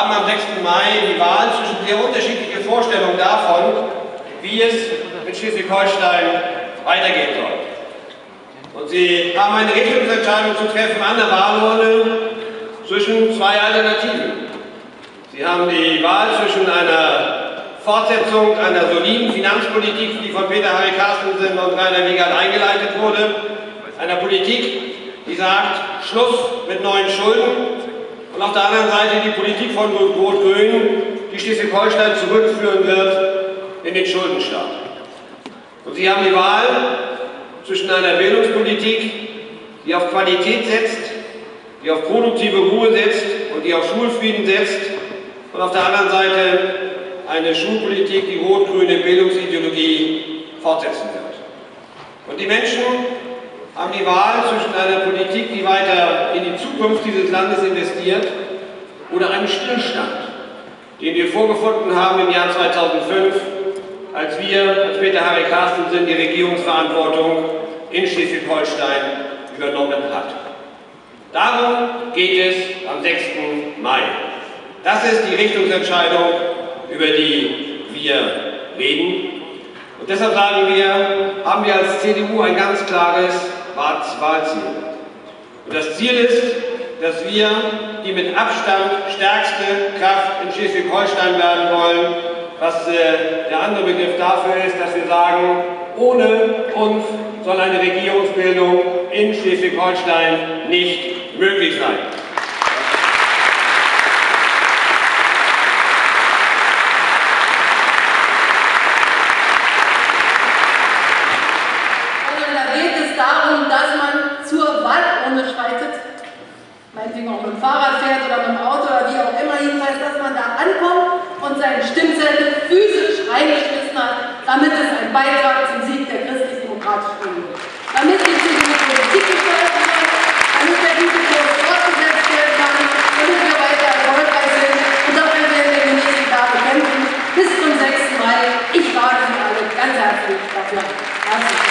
haben am 6. Mai die Wahl zwischen sehr unterschiedlichen Vorstellungen davon, wie es mit Schleswig-Holstein weitergehen soll. Und Sie haben eine Richtungsentscheidung zu treffen an der Wahlurne zwischen zwei Alternativen. Sie haben die Wahl zwischen einer Fortsetzung einer soliden Finanzpolitik, die von Peter Harry Carstensen und Rainer Wiegerth eingeleitet wurde, einer Politik, die sagt, Schluss mit neuen Schulden, und auf der anderen Seite die Politik von Rot-Grün, die Schleswig-Holstein zurückführen wird in den Schuldenstaat. Und Sie haben die Wahl zwischen einer Bildungspolitik, die auf Qualität setzt, die auf produktive Ruhe setzt und die auf Schulfrieden setzt, und auf der anderen Seite eine Schulpolitik, die rot-grüne Bildungsideologie fortsetzen wird. Und die Menschen haben die Wahl zwischen einer Politik, die weiter in die Zukunft dieses Landes investiert, oder einem Stillstand, den wir vorgefunden haben im Jahr 2005, als Peter Harry Carstensen die Regierungsverantwortung in Schleswig-Holstein übernommen hat. Darum geht es am 6. Mai. Das ist die Richtungsentscheidung, über die wir reden. Und deshalb sagen wir, haben wir als CDU ein ganz klares Wahlziel. Und das Ziel ist, dass wir die mit Abstand stärkste Kraft in Schleswig-Holstein werden wollen. Was der andere Begriff dafür ist, dass wir sagen, ohne uns soll eine Regierungsbildung in Schleswig-Holstein nicht möglich sein. Meinetwegen auch mit dem Fahrrad fährt oder mit dem Auto oder wie auch immer, jedenfalls, dass man da ankommt und seinen Stimmzettel physisch reingeschmissen hat, damit es ein Beitrag zum Sieg der christlich-demokratischen Union ist. Damit die CDU Politik gestalten kann, damit der gute Kurs fortgesetzt werden kann, damit wir weiter erfolgreich sind, und dafür werden wir die nächsten Tage kämpfen. Bis zum 6. Mai. Ich lade Sie alle ganz herzlich dafür. Herzlich.